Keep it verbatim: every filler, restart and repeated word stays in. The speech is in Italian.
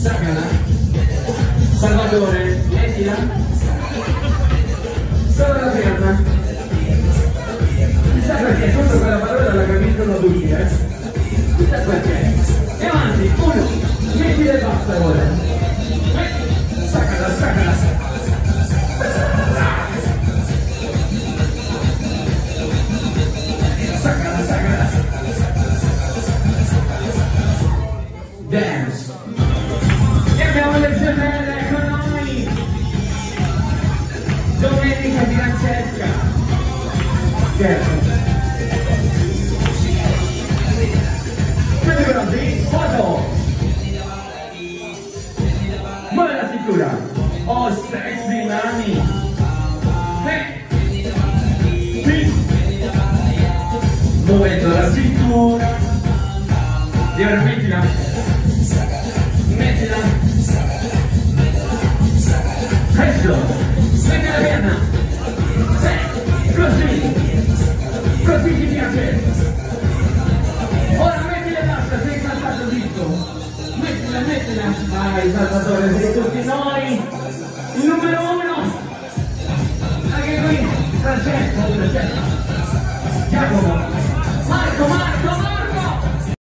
Saccala. Salvatore, mettila. Solo la pierna. Chissà perché, sotto quella parola la capiscono tutti, eh? Chissà perché. E avanti, uno, mettila e basta ora. Saccala, saccala, saccala, saccala. Dance. E abbiamo le gemelle con noi. Domenica di Francesca. Certo. Quindi così, foto. Muove la cintura. Oh, sexy nani. Sì. Sì. Muovendo la cintura. E ora mettila. Mettila. Questo. Metti la pierna. Sì. Così. Così ti piace. Ora mettila e basta, sei saltato dritto. Mettila, mettila. Vai Salvatore, sei tutti noi. Il numero